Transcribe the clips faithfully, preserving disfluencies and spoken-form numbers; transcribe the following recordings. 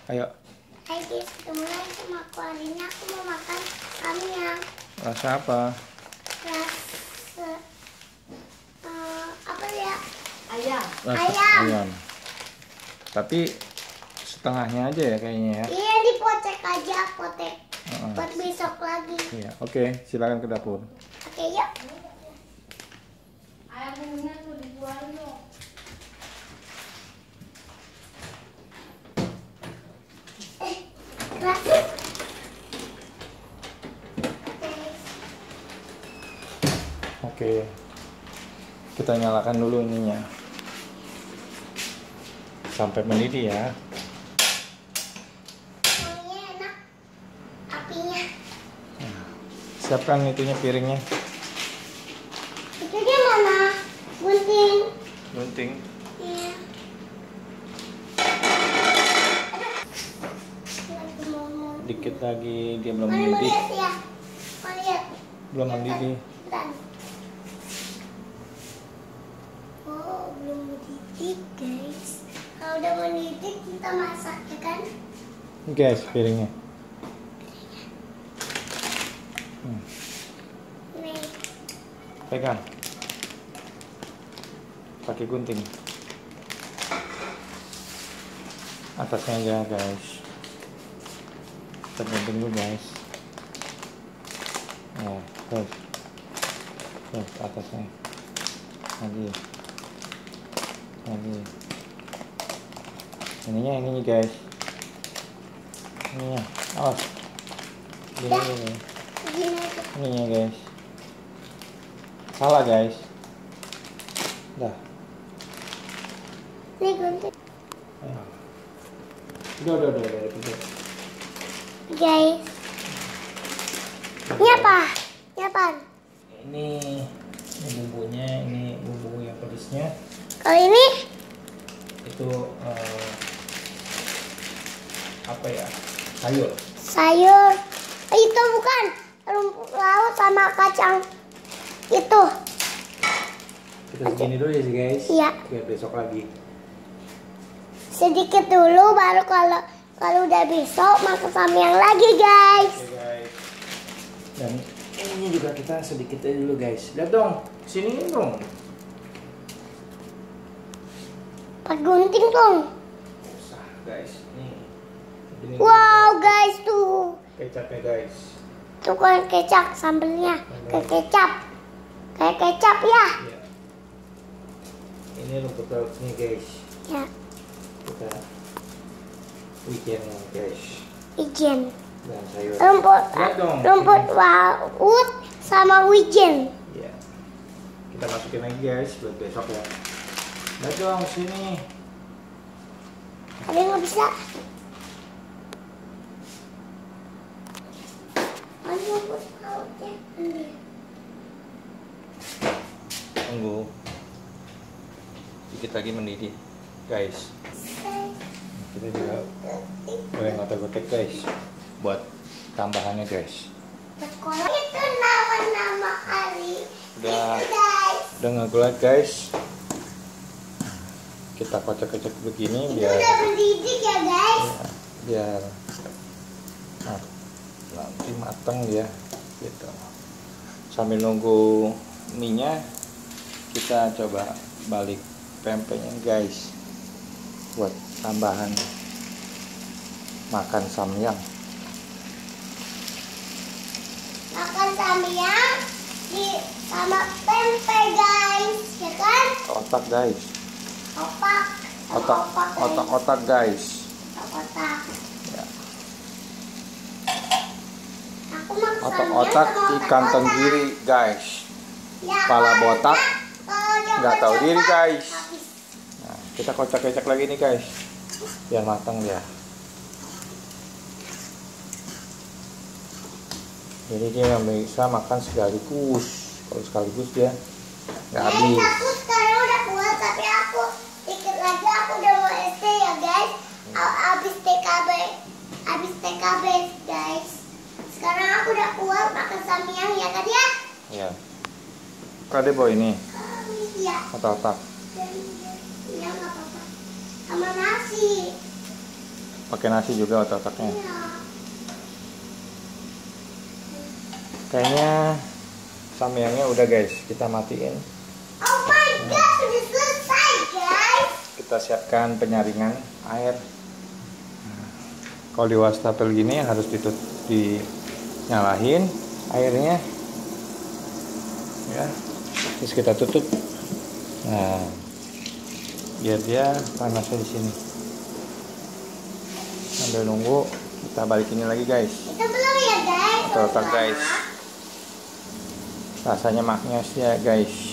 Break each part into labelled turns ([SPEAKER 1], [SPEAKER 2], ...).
[SPEAKER 1] Ayo.
[SPEAKER 2] Hai guys, ketemu lagi sama aku. Hari ini aku mau makan samyang.
[SPEAKER 1] Rasa apa?
[SPEAKER 2] Rasa uh, apa ya?
[SPEAKER 3] Ayam.
[SPEAKER 1] Rasa
[SPEAKER 2] Ayam.
[SPEAKER 1] ayam. Tapi setengahnya aja ya kayaknya ya.
[SPEAKER 2] Iya, dipocek aja, potek.
[SPEAKER 1] Uh-uh.
[SPEAKER 2] Buat besok lagi.
[SPEAKER 1] Iya, oke, silakan ke dapur.
[SPEAKER 2] Oke, yuk.
[SPEAKER 3] Ayam minumnya tuh dikeluarin dong.
[SPEAKER 2] Eh, rasa.
[SPEAKER 1] Oke. Kita nyalakan dulu ininya. Sampai mendidih ya.
[SPEAKER 2] Wanginya enak. Apinya.
[SPEAKER 1] Siapkan itunya, piringnya.
[SPEAKER 2] Itu dia mana? Gunting.
[SPEAKER 1] Gunting.
[SPEAKER 2] Iya. Lagi mau mau.
[SPEAKER 1] Dikit lagi, dia belum
[SPEAKER 2] Mana mau
[SPEAKER 1] mendidih.
[SPEAKER 2] lihat ya? Mau lihat?
[SPEAKER 1] Belum mendidih.
[SPEAKER 2] Bentar. Oh, belum mendidih guys. Kalau udah mendidih kita masak ya kan?
[SPEAKER 1] Guys, piringnya. Hmm.
[SPEAKER 2] Nih.
[SPEAKER 1] Pegang. Pakai gunting. Atasnya aja guys. Kita gunting dulu guys. Oh, guys. Guys, atasnya. Lagi. Lagi. Ininya ini guys. Ininya. Awas. Gini
[SPEAKER 2] Dah.
[SPEAKER 1] ini.
[SPEAKER 2] Begini aja.
[SPEAKER 1] Ininya guys. Salah guys. Dah.
[SPEAKER 2] Nih gunting.
[SPEAKER 1] Ayo. Udah, udah, udah, udah, udah.
[SPEAKER 2] Guys. Ini apa? Ini apa?
[SPEAKER 1] Ini, ini bumbunya, ini bumbu yang pedasnya.
[SPEAKER 2] Kalau ini?
[SPEAKER 1] Itu eh, apa ya? Sayur.
[SPEAKER 2] Sayur. Eh, itu bukan. Rumput laut sama kacang. Itu.
[SPEAKER 1] Kita segini dulu ya sih guys.
[SPEAKER 2] Iya.
[SPEAKER 1] Biar besok lagi.
[SPEAKER 2] Sedikit dulu baru kalau kalau udah besok makan samyang lagi guys.
[SPEAKER 1] Oke guys. Dan ini juga kita sedikit aja dulu guys. Lihat dong, sini dong.
[SPEAKER 2] Pakai gunting dong.
[SPEAKER 1] Usah guys. Nih. Ini
[SPEAKER 2] Wow guys tuh.
[SPEAKER 1] kecapnya guys.
[SPEAKER 2] Tuh kan kecap sambelnya. Kayak kecap. Kayak kecap ya.
[SPEAKER 1] Iya. Ini rumput lautnya guys.
[SPEAKER 2] Ya.
[SPEAKER 1] Kita weekend guys.
[SPEAKER 2] Wijen.
[SPEAKER 1] Dan sayur.
[SPEAKER 2] Rumput
[SPEAKER 1] Lihat dong.
[SPEAKER 2] rumput
[SPEAKER 1] Sini.
[SPEAKER 2] laut sama wijen.
[SPEAKER 1] Iya. Kita masukin lagi guys buat besok ya. Lihat dong sini.
[SPEAKER 2] Ada yang nggak bisa? Ada rumput lautnya. Ambil.
[SPEAKER 1] Tunggu. Dikit lagi mendidih guys. Kita juga boleh ngotek-ngotek guys buat tambahannya guys.
[SPEAKER 2] Sekolah itu nama-nama hari.
[SPEAKER 1] Udah.
[SPEAKER 2] Itu guys.
[SPEAKER 1] Udah ngegulat guys. Kita kocok-kocok begini
[SPEAKER 2] Itu
[SPEAKER 1] biar
[SPEAKER 2] udah mendidih ya guys.
[SPEAKER 1] ya, biar nah, nanti matang ya gitu. Sambil nunggu mie-nya kita coba balik pempeknya guys buat tambahan makan samyang.
[SPEAKER 2] Makan samyang di sama tempe guys, ya kan?
[SPEAKER 1] Otak guys.
[SPEAKER 2] Opak. Sama
[SPEAKER 1] Otak
[SPEAKER 2] opak, guys.
[SPEAKER 1] otak-otak guys.
[SPEAKER 2] Otak.
[SPEAKER 1] Ya.
[SPEAKER 2] Aku makan
[SPEAKER 1] Otak-otak
[SPEAKER 2] samyang sama
[SPEAKER 1] ikan
[SPEAKER 2] otak-otak.
[SPEAKER 1] tenggiri guys.
[SPEAKER 2] Ya,
[SPEAKER 1] Kepala
[SPEAKER 2] kalau
[SPEAKER 1] botak,
[SPEAKER 2] kalau dia
[SPEAKER 1] nggak tahu diri,
[SPEAKER 2] cepat,
[SPEAKER 1] guys.
[SPEAKER 2] habis.
[SPEAKER 1] Nah, kita kocok-kocok lagi nih guys biar matang dia. Jadi dia nggak bisa makan sekaligus. Kalau sekaligus dia nggak
[SPEAKER 2] Guys,
[SPEAKER 1] habis.
[SPEAKER 2] aku sekarang udah kuat, tapi aku dikit lagi aku udah mau S D ya guys. A- Abis T K B, abis T K B guys. Sekarang aku udah kuat makan samyang ya kan ya?
[SPEAKER 1] Ya. Kade bawa ini
[SPEAKER 2] Iya.
[SPEAKER 1] otak-otak.
[SPEAKER 2] Iya nggak apa-apa. Sama nasi.
[SPEAKER 1] pakai nasi juga otak-otaknya. Kayaknya samyangnya udah guys, kita matiin.
[SPEAKER 2] Oh my god, sudah selesai guys.
[SPEAKER 1] Kita siapkan penyaringan air. Kalau di wastafel gini harus ditut dinyalahin airnya, ya. Terus kita tutup. Nah, biar dia panasnya di sini. Sambil nunggu, kita balikin lagi guys.
[SPEAKER 2] Itu belum ya guys.
[SPEAKER 1] Otak guys. Rasanya maknyos ya guys.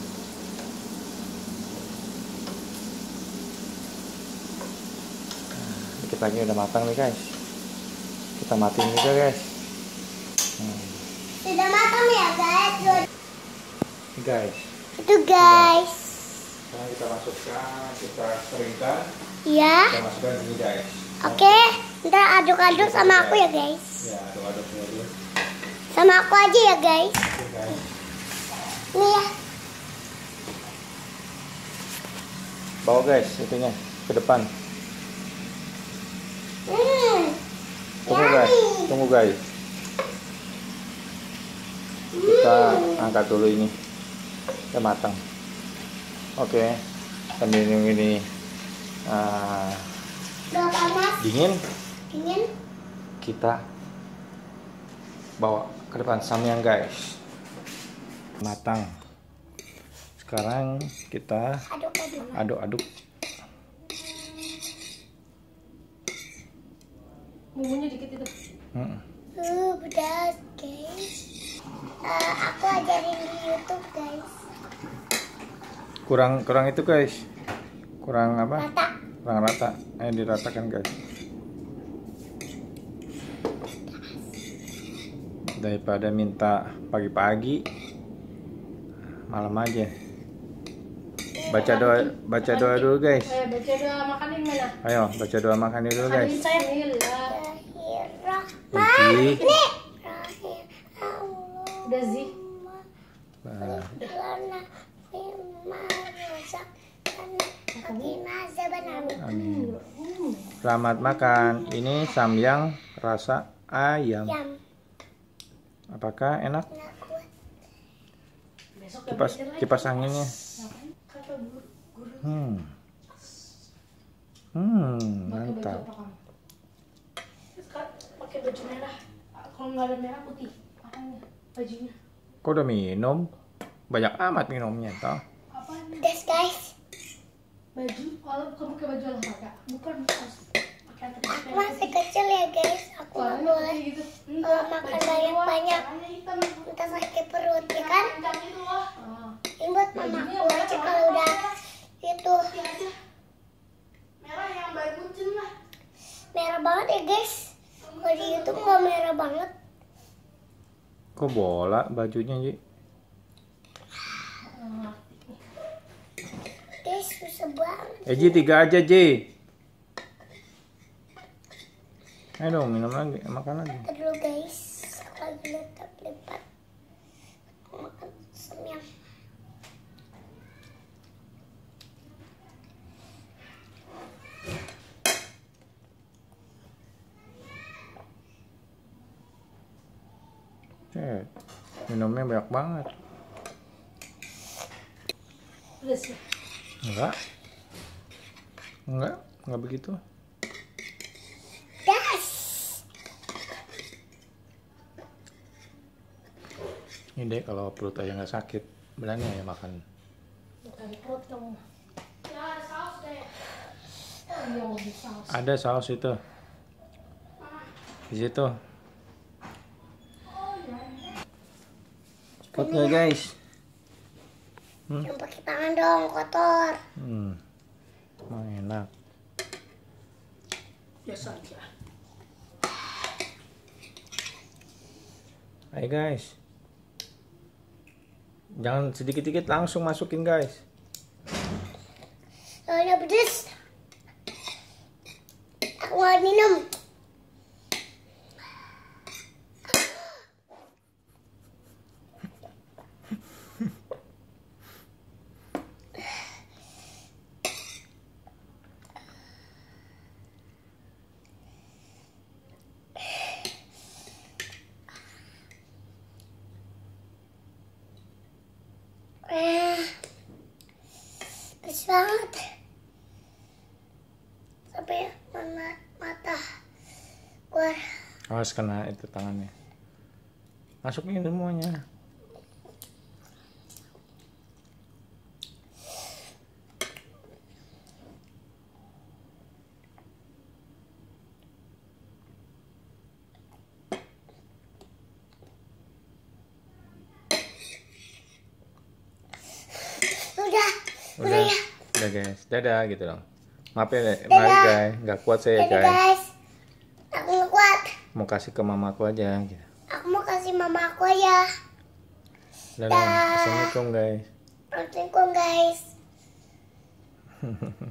[SPEAKER 1] Dikit lagi udah matang nih guys. Kita matiin juga guys. Hmm.
[SPEAKER 2] Sudah matang ya guys.
[SPEAKER 1] Ini guys.
[SPEAKER 2] Itu guys.
[SPEAKER 1] Sekarang kita masukkan, kita keringkan.
[SPEAKER 2] Ya.
[SPEAKER 1] Kita masukkan ini guys.
[SPEAKER 2] Oke, ntar aduk-aduk sama aku ya guys.
[SPEAKER 1] Ya, aduk-aduk dulu.
[SPEAKER 2] Sama aku aja ya guys.
[SPEAKER 1] Oke guys.
[SPEAKER 2] Nih ya.
[SPEAKER 1] Bawa guys itunya ke depan.
[SPEAKER 2] Hmm.
[SPEAKER 1] Tunggu guys,
[SPEAKER 2] Yummy.
[SPEAKER 1] tunggu guys. Kita angkat dulu ini. Udah matang. Oke. Sambil nunggu ini uh,
[SPEAKER 2] Udah panas.
[SPEAKER 1] dingin,
[SPEAKER 2] Dingin.
[SPEAKER 1] kita bawa ke depan samyang guys. Matang. Sekarang kita
[SPEAKER 2] Aduk-aduk.
[SPEAKER 1] aduk-aduk.
[SPEAKER 3] Bumbunya dikit itu.
[SPEAKER 1] Hmm.
[SPEAKER 2] Uh, pedas guys. Uh, aku ajarin di YouTube guys.
[SPEAKER 1] Kurang kurang itu guys. Kurang apa?
[SPEAKER 2] Rata.
[SPEAKER 1] Kurang rata. Ayo diratakan guys. Daripada minta pagi-pagi, malam aja. Baca doa, baca doa dulu guys.
[SPEAKER 3] Eh, baca doa makanin mana?
[SPEAKER 1] Ayo baca doa makan dulu guys.
[SPEAKER 3] Makanin saya Bismillah.
[SPEAKER 2] Rahman.
[SPEAKER 1] Uji.
[SPEAKER 2] Ini. Rahim. Allah.
[SPEAKER 3] Udah sih.
[SPEAKER 1] Nah,
[SPEAKER 2] Lana. Firma. Rosak. Hakimah. Zabanam.
[SPEAKER 1] amin. Selamat makan. Ini samyang rasa ayam.
[SPEAKER 2] Yam.
[SPEAKER 1] Apakah enak?
[SPEAKER 2] Nggak kuat.
[SPEAKER 3] Besok
[SPEAKER 1] Kipas kipas anginnya.
[SPEAKER 3] kata guru. Guru.
[SPEAKER 1] Hmm. Hmm,
[SPEAKER 3] Pakai baju
[SPEAKER 1] mantap.
[SPEAKER 3] apa kamu? Sekarang pakai baju merah. Kalau nggak ada merah putih. Apanya? Bajunya.
[SPEAKER 1] Kok udah minum? Banyak amat minumnya toh.
[SPEAKER 3] Apanya?
[SPEAKER 2] Pedas guys.
[SPEAKER 3] Baju. Kalau kamu pakai baju olahraga. Bukan harus pakai atas
[SPEAKER 2] Aku masih kecil ya guys. Aku nggak
[SPEAKER 3] Warnanya
[SPEAKER 2] boleh
[SPEAKER 3] putih gitu.
[SPEAKER 2] uh, makan banyak-banyak.
[SPEAKER 3] Warnanya hitam.
[SPEAKER 2] Entah sakit perut ya kan.
[SPEAKER 3] Kencang itu loh. Ah.
[SPEAKER 2] Ini buat mamaku aja kalau udah itu
[SPEAKER 3] Putih aja. Merah yang baru muncul lah.
[SPEAKER 2] merah banget ya guys. Kalau di YouTube nggak merah banget.
[SPEAKER 1] Kok bola bajunya Ji?
[SPEAKER 2] Guys susah banget.
[SPEAKER 1] Eh Ji tiga aja Ji. Ayo dong minum lagi, makan lagi.
[SPEAKER 2] Ntar dulu guys. Aku lagi letak-letak. Aku makan samyang.
[SPEAKER 1] Cet, minumnya banyak banget.
[SPEAKER 3] Udah sih.
[SPEAKER 1] Enggak. Enggak, enggak begitu.
[SPEAKER 2] Das.
[SPEAKER 1] Ini deh kalau perut ayah nggak sakit, berani ayah makan.
[SPEAKER 3] Bukan perut kamu. Ya, saus deh. Oh iya, mau beli saus.
[SPEAKER 1] Ada saus itu. Di situ. Cepet nggak guys?
[SPEAKER 2] Jangan pakai tangan dong, kotor.
[SPEAKER 1] Hmm, emang enak.
[SPEAKER 3] Biasa aja.
[SPEAKER 1] Ayo guys. Jangan sedikit-sedikit langsung masukin guys.
[SPEAKER 2] Soalnya pedes. Aku mau minum. banget. Sampai mana mata keluar.
[SPEAKER 1] Awas kena itu tangannya. Masukin semuanya.
[SPEAKER 2] Udah, udah,
[SPEAKER 1] Udah,
[SPEAKER 2] ya.
[SPEAKER 1] udah guys, dadah gitu dong. Maaf ya,
[SPEAKER 2] Dadah.
[SPEAKER 1] maaf guys, nggak kuat saya
[SPEAKER 2] Jadi
[SPEAKER 1] guys.
[SPEAKER 2] guys, aku nggak kuat.
[SPEAKER 1] Mau kasih ke mamaku aja. Gitu.
[SPEAKER 2] Aku mau kasih mama aku ya.
[SPEAKER 1] Dadah,
[SPEAKER 2] Dah.
[SPEAKER 1] assalamualaikum guys.
[SPEAKER 2] Assalamualaikum guys.